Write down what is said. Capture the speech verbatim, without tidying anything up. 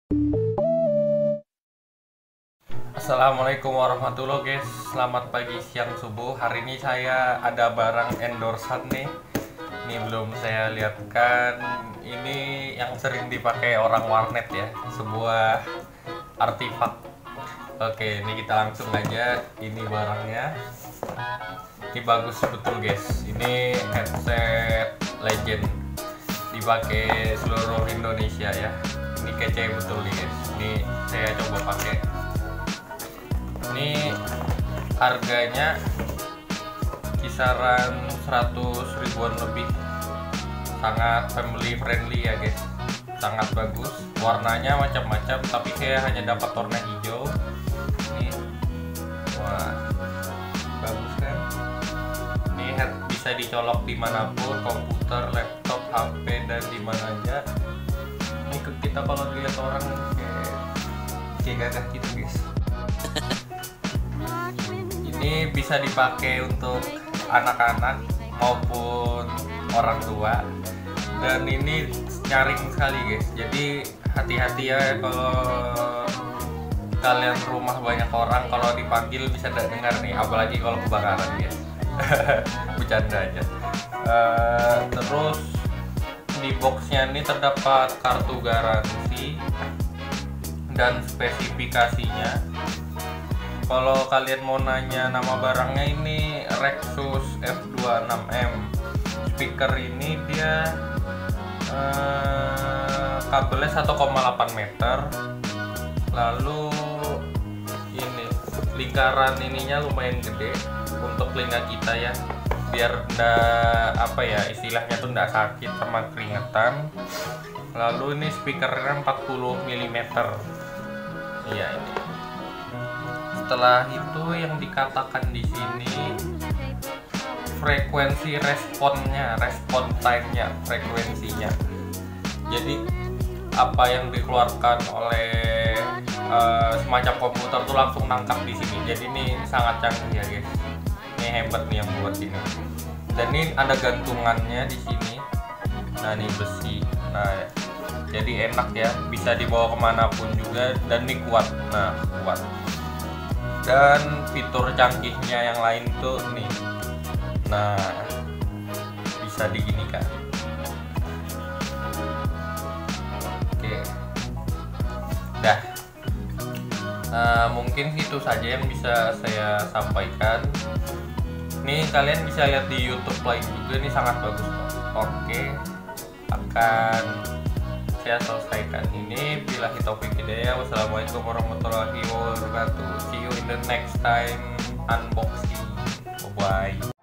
Assalamualaikum warahmatullahi guys. Selamat pagi, siang, subuh. Hari ini saya ada barang endorsean nih. Ini belum saya lihatkan. Ini yang sering dipakai orang warnet ya, sebuah artifak. Oke, ini kita langsung aja. Ini barangnya. Ini bagus betul guys. Ini headset legend, dipakai seluruh Indonesia ya. Ini kece betul nih guys. Ini saya coba pakai. Ini harganya kisaran seratus ribuan lebih. Sangat family friendly ya guys. Sangat bagus. Warnanya macam-macam, tapi saya hanya dapat warna hijau. Ini wah, bagus kan? Ini head bisa dicolok dimanapun, komputer, laptop, H P, dan dimana aja. Ini kita kalau dilihat orang kayak kayak gagah gitu guys. Ini bisa dipakai untuk anak-anak maupun orang tua, dan ini nyaring sekali guys. Jadi hati-hati ya kalau kalian rumah banyak orang, kalau dipanggil bisa dengar nih, apalagi kalau kebakaran guys. Bercanda aja. Uh, terus di boxnya ini terdapat kartu garansi dan spesifikasinya. Kalau kalian mau nanya nama barangnya, ini Rexus F dua puluh enam M. Speaker ini dia eh, kabelnya satu koma delapan meter. Lalu ini lingkaran ininya lumayan gede untuk telinga kita ya, biar ndak apa ya istilahnya tuh ndak sakit sama keringetan. Lalu ini speakernya empat puluh milimeter. Iya ini. Setelah itu yang dikatakan di sini frekuensi responnya, respon time-nya, frekuensinya. Jadi apa yang dikeluarkan oleh uh, semacam komputer tuh langsung nangkap di sini. Jadi ini sangat canggih ya guys. Ini hebat nih yang buat ini. Dan ini ada gantungannya di sini. Nah ini besi. Nah jadi enak ya, bisa dibawa kemanapun juga, dan ini kuat. Nah kuat. Dan fitur canggihnya yang lain tuh nih, nah bisa diginikan. Oke, dah. Nah, mungkin itu saja yang bisa saya sampaikan. Nih kalian bisa lihat di YouTube lain juga, nih sangat bagus kok. Oke, akan saya selesaikan ini. Billahi taufiq hidayah. Wassalamualaikum warahmatullahi wabarakatuh. See you in the next time unboxing. Bye bye.